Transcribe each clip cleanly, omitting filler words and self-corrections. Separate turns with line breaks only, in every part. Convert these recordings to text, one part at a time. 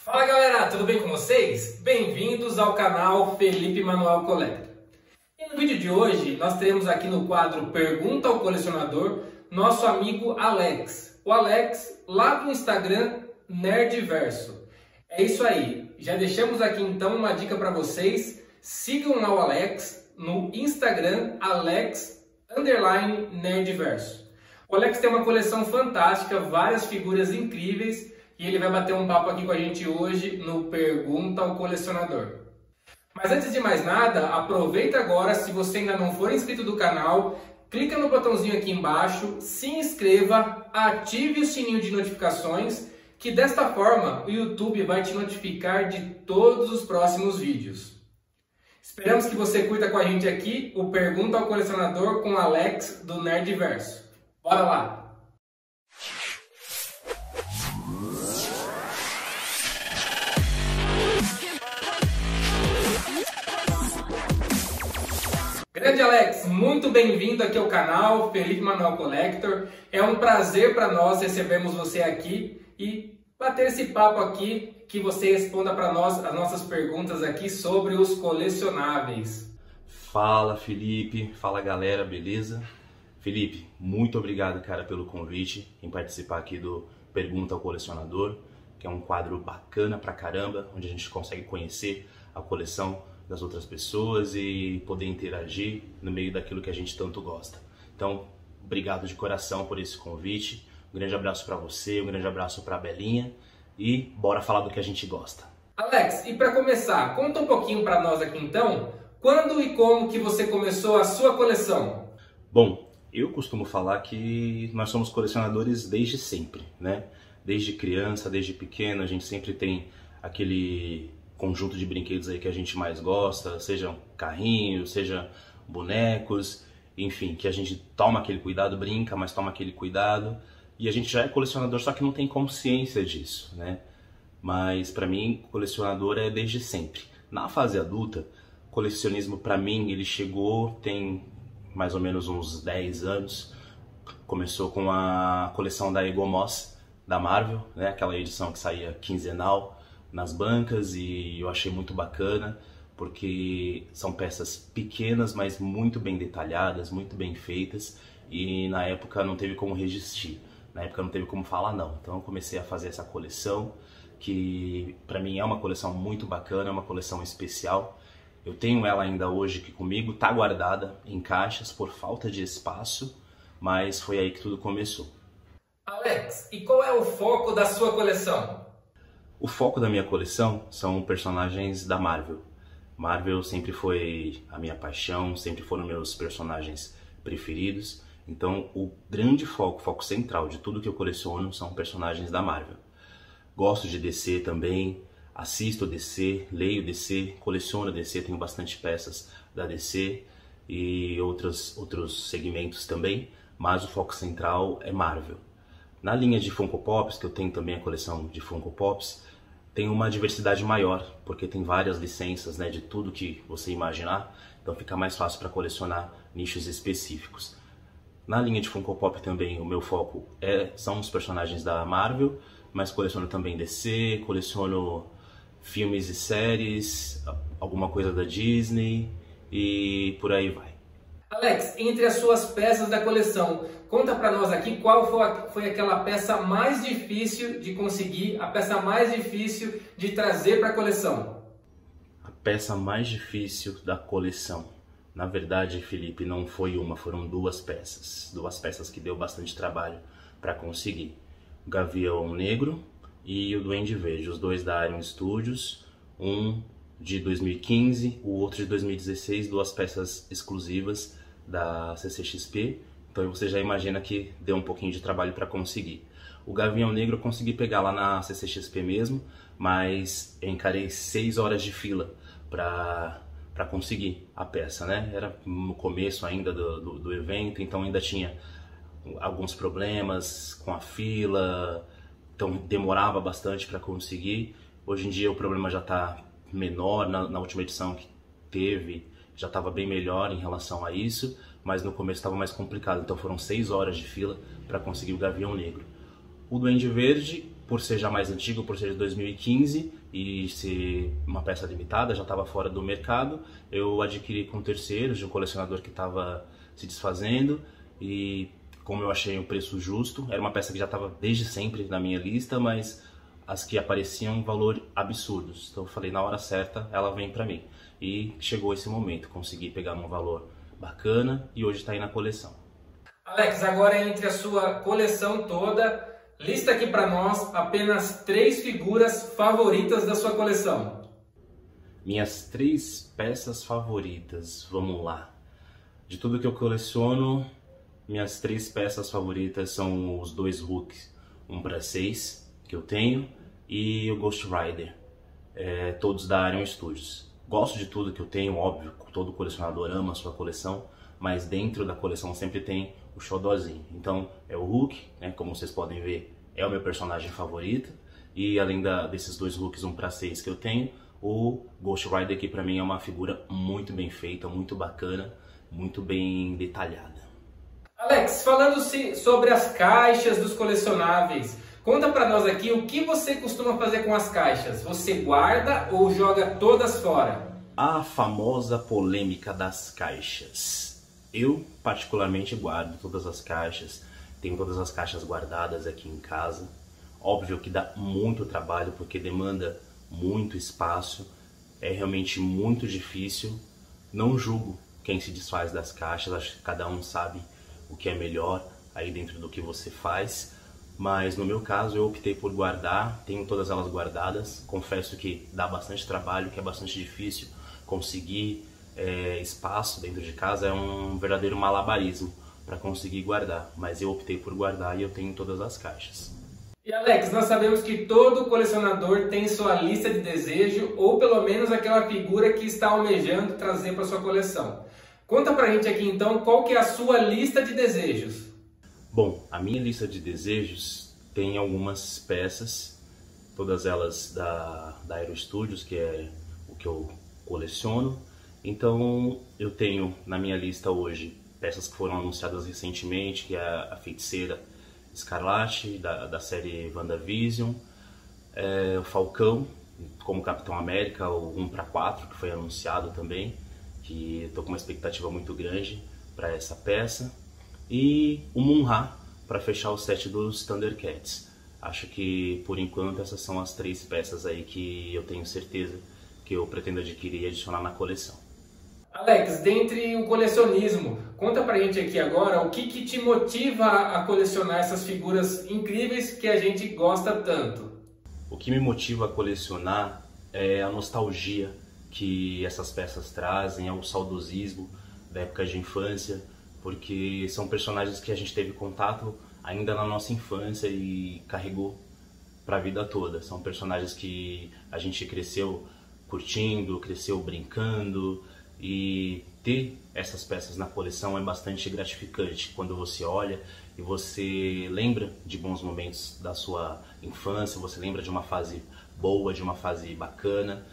Fala galera, tudo bem com vocês? Bem-vindos ao canal Felipe Manuel Collector. E no vídeo de hoje nós teremos aqui no quadro Pergunta ao Colecionador nosso amigo Alex. O Alex lá do Instagram Nerdverso. É isso aí, já deixamos aqui então uma dica para vocês. Sigam lá o Alex no Instagram Alex_Nerdverso. O Alex tem uma coleção fantástica, várias figuras incríveis. E ele vai bater um papo aqui com a gente hoje no Pergunta ao Colecionador. Mas antes de mais nada, aproveita agora, se você ainda não for inscrito do canal, clica no botãozinho aqui embaixo, se inscreva, ative o sininho de notificações, que desta forma o YouTube vai te notificar de todos os próximos vídeos. Esperamos que você curta com a gente aqui o Pergunta ao Colecionador com Alex do Nerdverso. Bora lá! Grande Alex, muito bem-vindo aqui ao canal Felipe Manuel Collector. É um prazer para nós recebermos você aqui e bater esse papo aqui, que você responda para nós as nossas perguntas aqui sobre os colecionáveis.
Fala Felipe, fala galera, beleza? Felipe, muito obrigado, cara, pelo convite em participar aqui do Pergunta ao Colecionador, que é um quadro bacana pra caramba, onde a gente consegue conhecer a coleção das outras pessoas e poder interagir no meio daquilo que a gente tanto gosta. Então, obrigado de coração por esse convite. Um grande abraço para você, um grande abraço para a Belinha e bora falar do que a gente gosta.
Alex, e para começar, conta um pouquinho para nós aqui então, quando e como que você começou a sua coleção?
Bom, eu costumo falar que nós somos colecionadores desde sempre, né? Desde criança, desde pequeno, a gente sempre tem aquele conjunto de brinquedos aí que a gente mais gosta, sejam carrinhos, sejam bonecos, enfim, que a gente toma aquele cuidado, brinca, mas toma aquele cuidado, e a gente já é colecionador, só que não tem consciência disso, né? Mas pra mim, colecionador é desde sempre. Na fase adulta, colecionismo pra mim, ele chegou tem mais ou menos uns 10 anos, começou com a coleção da Egomós, da Marvel, né? Aquela edição que saía quinzenal nas bancas, e eu achei muito bacana porque são peças pequenas, mas muito bem detalhadas, muito bem feitas, e na época não teve como resistir, na época não teve como falar não. Então eu comecei a fazer essa coleção, que para mim é uma coleção muito bacana, é uma coleção especial. Eu tenho ela ainda hoje aqui comigo, tá guardada em caixas por falta de espaço, mas foi aí que tudo começou.
Alex, e qual é o foco da sua coleção?
O foco da minha coleção são personagens da Marvel. Marvel sempre foi a minha paixão, sempre foram meus personagens preferidos. Então o grande foco central de tudo que eu coleciono são personagens da Marvel. Gosto de DC também, assisto DC, leio DC, coleciono DC, tenho bastante peças da DC e outros segmentos também, mas o foco central é Marvel. Na linha de Funko Pops, que eu tenho também a coleção de Funko Pops, tem uma diversidade maior, porque tem várias licenças, né, de tudo que você imaginar, então fica mais fácil para colecionar nichos específicos. Na linha de Funko Pop também o meu foco são os personagens da Marvel, mas coleciono também DC, coleciono filmes e séries, alguma coisa da Disney e por aí vai.
Alex, entre as suas peças da coleção, conta pra nós aqui qual foi aquela peça mais difícil de conseguir, a peça mais difícil de trazer para a coleção.
A peça mais difícil da coleção, na verdade, Felipe, não foi uma, foram duas peças que deu bastante trabalho para conseguir. O Gavião Negro e o Duende Verde, os dois da Iron Studios, um de 2015, o outro de 2016, duas peças exclusivas da CCXP, então você já imagina que deu um pouquinho de trabalho para conseguir. O Gavião Negro eu consegui pegar lá na CCXP mesmo, mas eu encarei 6 horas de fila para conseguir a peça, né? Era no começo ainda do evento, então ainda tinha alguns problemas com a fila, então demorava bastante para conseguir. Hoje em dia o problema já está menor, na última edição que teve já estava bem melhor em relação a isso, mas no começo estava mais complicado, então foram 6 horas de fila para conseguir o Gavião Negro. O Duende Verde, por ser já mais antigo, por ser de 2015 e ser uma peça limitada, já estava fora do mercado, eu adquiri com terceiros, de um colecionador que estava se desfazendo, e como eu achei o preço justo, era uma peça que já estava desde sempre na minha lista, mas as que apareciam valor absurdos. Então eu falei, na hora certa ela vem para mim. E chegou esse momento, consegui pegar um valor bacana e hoje está aí na coleção.
Alex, agora entre a sua coleção toda, lista aqui para nós apenas 3 figuras favoritas da sua coleção.
Minhas 3 peças favoritas, vamos lá. De tudo que eu coleciono, minhas 3 peças favoritas são os 2 Hulks 1/6 que eu tenho e o Ghost Rider, todos da Arion Studios. Gosto de tudo que eu tenho, óbvio, todo colecionador ama a sua coleção, mas dentro da coleção sempre tem o xodózinho. Então é o Hulk, né, como vocês podem ver, é o meu personagem favorito, e além desses 2 Hulks 1/6 que eu tenho, o Ghost Rider, que pra mim é uma figura muito bem feita, muito bacana, muito bem detalhada.
Alex, falando sobre as caixas dos colecionáveis, conta pra nós aqui o que você costuma fazer com as caixas. Você guarda ou joga todas fora?
A famosa polêmica das caixas. Eu particularmente guardo todas as caixas, tenho todas as caixas guardadas aqui em casa. Óbvio que dá muito trabalho porque demanda muito espaço, é realmente muito difícil. Não julgo quem se desfaz das caixas, acho que cada um sabe o que é melhor aí dentro do que você faz. Mas no meu caso eu optei por guardar, tenho todas elas guardadas. Confesso que dá bastante trabalho, que é bastante difícil conseguir espaço dentro de casa, é um verdadeiro malabarismo para conseguir guardar. Mas eu optei por guardar e eu tenho todas as caixas.
E Alex, nós sabemos que todo colecionador tem sua lista de desejo, ou pelo menos aquela figura que está almejando trazer para sua coleção. Conta pra gente aqui então qual que é a sua lista de desejos.
Bom, a minha lista de desejos tem algumas peças, todas elas da Aero Studios, que é o que eu coleciono. Então eu tenho na minha lista hoje peças que foram anunciadas recentemente, que é a Feiticeira Escarlate, da série WandaVision, o Falcão como Capitão América, o 1/4, que foi anunciado também, que estou com uma expectativa muito grande para essa peça, e o Mun-Ra para fechar o set dos Thundercats. Acho que por enquanto essas são as 3 peças aí que eu tenho certeza que eu pretendo adquirir e adicionar na coleção.
Alex, dentre o colecionismo, conta pra gente aqui agora o que te motiva a colecionar essas figuras incríveis que a gente gosta tanto.
O que me motiva a colecionar é a nostalgia que essas peças trazem, é o saudosismo da época de infância, porque são personagens que a gente teve contato ainda na nossa infância e carregou para a vida toda. São personagens que a gente cresceu curtindo, cresceu brincando, e ter essas peças na coleção é bastante gratificante quando você olha e você lembra de bons momentos da sua infância, você lembra de uma fase boa, de uma fase bacana,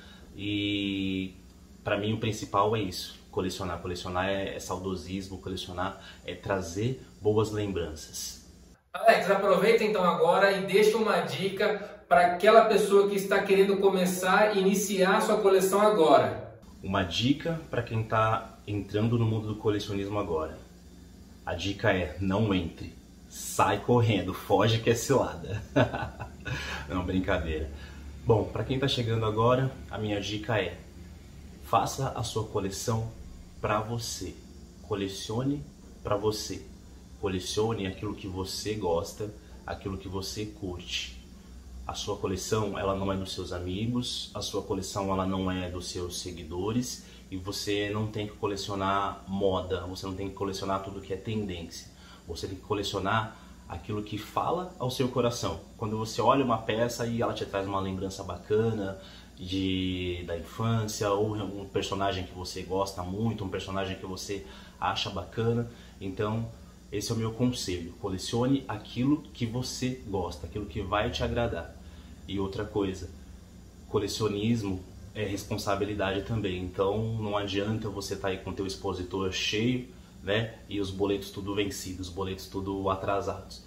e para mim o principal é isso. Colecionar é saudosismo, colecionar é trazer boas lembranças.
Alex, aproveita então agora e deixa uma dica para aquela pessoa que está querendo começar e iniciar sua coleção agora.
Uma dica para quem está entrando no mundo do colecionismo agora. A dica é: não entre, sai correndo, foge que é cilada. Não, brincadeira. Bom, para quem está chegando agora, a minha dica é: faça a sua coleção para você. Colecione para você. Colecione aquilo que você gosta, aquilo que você curte. A sua coleção, ela não é dos seus amigos, a sua coleção, ela não é dos seus seguidores, e você não tem que colecionar moda, você não tem que colecionar tudo que é tendência. Você tem que colecionar aquilo que fala ao seu coração. Quando você olha uma peça e ela te traz uma lembrança bacana da infância, ou um personagem que você gosta muito, um personagem que você acha bacana, então esse é o meu conselho: colecione aquilo que você gosta, aquilo que vai te agradar. E outra coisa, colecionismo é responsabilidade também, então não adianta você estar aí com o teu expositor cheio, né, e os boletos tudo vencidos, os boletos tudo atrasados.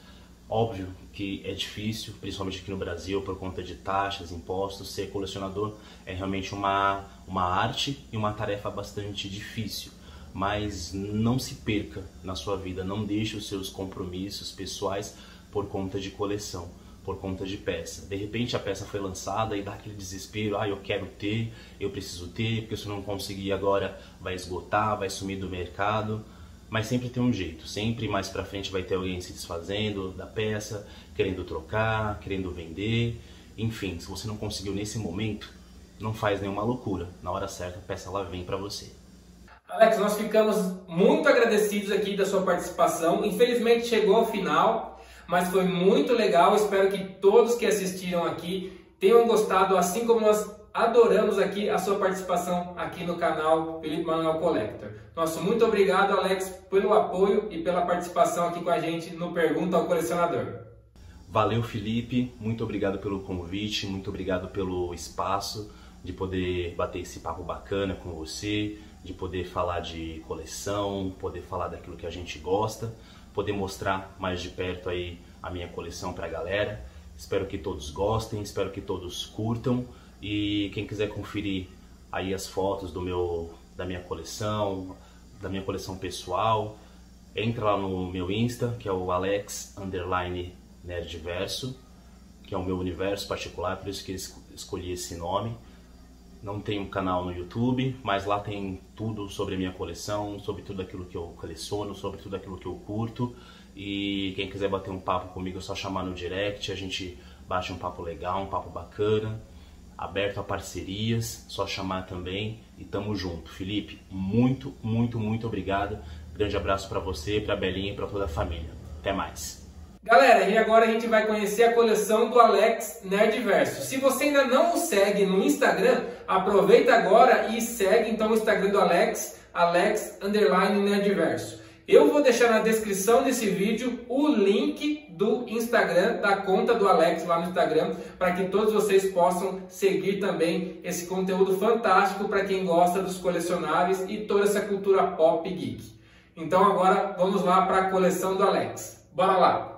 Óbvio que é difícil, principalmente aqui no Brasil, por conta de taxas, impostos. Ser colecionador é realmente uma arte e uma tarefa bastante difícil. Mas não se perca na sua vida, não deixe os seus compromissos pessoais por conta de coleção, por conta de peça. De repente a peça foi lançada e dá aquele desespero, eu quero ter, eu preciso ter, porque se eu não conseguir agora vai esgotar, vai sumir do mercado. Mas sempre tem um jeito, sempre mais pra frente vai ter alguém se desfazendo da peça, querendo trocar, querendo vender. Enfim, se você não conseguiu nesse momento, não faz nenhuma loucura. Na hora certa a peça ela vem pra você.
Alex, nós ficamos muito agradecidos aqui da sua participação. Infelizmente chegou ao final, mas foi muito legal. Espero que todos que assistiram aqui tenham gostado, assim como nós adoramos aqui a sua participação aqui no canal Felipe Manuel Collector. Nosso muito obrigado, Alex, pelo apoio e pela participação aqui com a gente no Pergunta ao Colecionador.
Valeu, Felipe. Muito obrigado pelo convite, muito obrigado pelo espaço de poder bater esse papo bacana com você, de poder falar de coleção, poder falar daquilo que a gente gosta, poder mostrar mais de perto aí a minha coleção pra galera. Espero que todos gostem, espero que todos curtam. E quem quiser conferir aí as fotos da minha coleção pessoal, entra lá no meu Insta, que é o Alex_Nerdverso, que é o meu universo particular, por isso que escolhi esse nome. Não tem um canal no YouTube, mas lá tem tudo sobre a minha coleção, sobre tudo aquilo que eu coleciono, sobre tudo aquilo que eu curto. E quem quiser bater um papo comigo é só chamar no direct, a gente bate um papo legal, um papo bacana. Aberto a parcerias, só chamar também e tamo junto. Felipe, muito, muito, muito obrigado. Grande abraço para você, para a Belinha e para toda a família. Até mais.
Galera, e agora a gente vai conhecer a coleção do Alex Nerdverso. Se você ainda não o segue no Instagram, aproveita agora e segue então o Instagram do Alex_Nerdverso. Eu vou deixar na descrição desse vídeo o link do Instagram, da conta do Alex lá no Instagram, para que todos vocês possam seguir também esse conteúdo fantástico para quem gosta dos colecionáveis e toda essa cultura pop geek. Então agora vamos lá para a coleção do Alex. Bora lá!